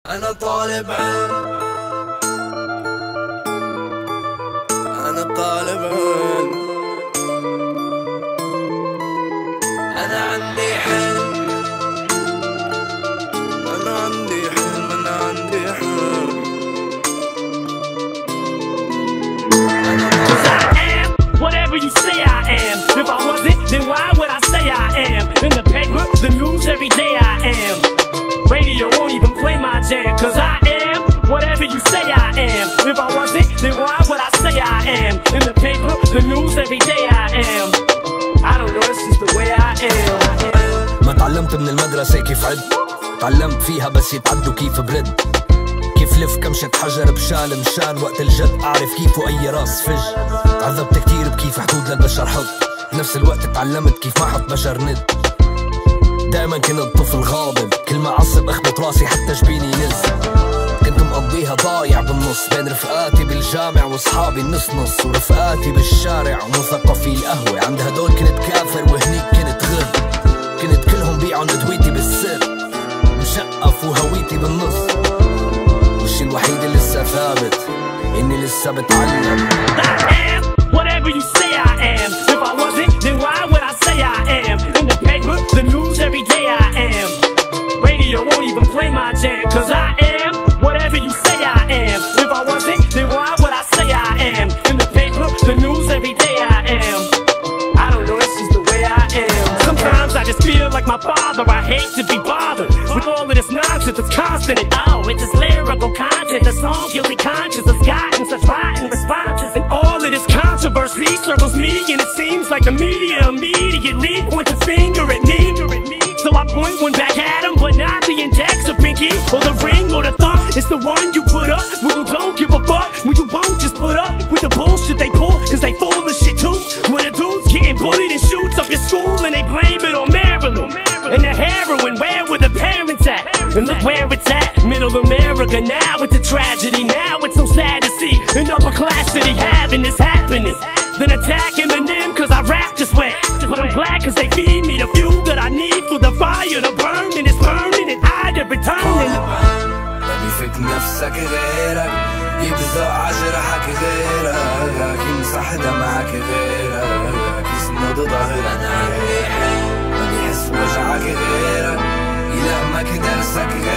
أنا طالب علم، أنا طالب علم، أنا عندي حلم، أنا عندي حلم، أنا عندي حلم. Whatever you say I am. If I wasn't, then why would I say I am? In the paper, the news, every day I am. Radio won't even play my jam, cause I am whatever you say I am. If I wasn't, then why would I say I am? In the paper, the news, every day I am. I don't know, it's just the way I am. ما تعلمت من المدرسة كيف عد، تعلمت فيها بس يتعدوا كيف برد، كيف لف كمشة حجر بشال مشان وقت الجد أعرف كيف وأي راس فج. تعذبت كتير بكيف حدود للبشر حط، بنفس الوقت تعلمت كيف ما حط بشر ند. دايما كنت طفل غاضب، كل ما عصب اخبط راسي حتى جبيني ينز. كنت مقضيها ضايع بالنص بين رفقاتي بالجامع واصحابي النص نص، ورفقاتي بالشارع ومثقفي القهوة. عند هدول كنت كافر وهنيك كنت غر، كنت كلهم بيعن ادويتي بالسر، مشقف وهويتي بالنص. والشي الوحيد اللي لسه ثابت اني لسه بتعلم. Whatever you say I am. If I wasn't, then why would I say I am? In the paper, the news, every day I am. Radio won't even play my jam, cause I am whatever you say I am. If I wasn't, then why would I say I am? In the paper, the news, every day I am. I don't know, it's just the way I am. Sometimes I just feel like my father. I hate to be bothered with all of this nonsense that's constant. And oh, it's just lyrical content. The song guilty conscience has gotten such rotten responses. And all of this controversy circles me, and it seems like the media immediately points a finger at me. So I point one back at him, but not the index or pinky or the ring or the thumb. It's the one you put up when you don't give a fuck, when you won't just put up with the bullshit they pull, cause they full of shit too. When the dudes getting bullied in shoots up your school and they blame it on Maryland. And the heroin, where were the parents at? And look where it's at, middle America now. It's a tragedy now, it's so sad to see an upper class city having this happening. Then attacking Eminem cause I rap just wet. But I'm glad cause they feed me the fuel that I need for the fire to burn. And it's burning and I to return. ما بيفك نفسك غيرك، يبزق عجرحك غيرك، يمسح دمعك غيرك، يسند ظهرك غيرك، ما بيحس وجعك غيرك، يلمك درسك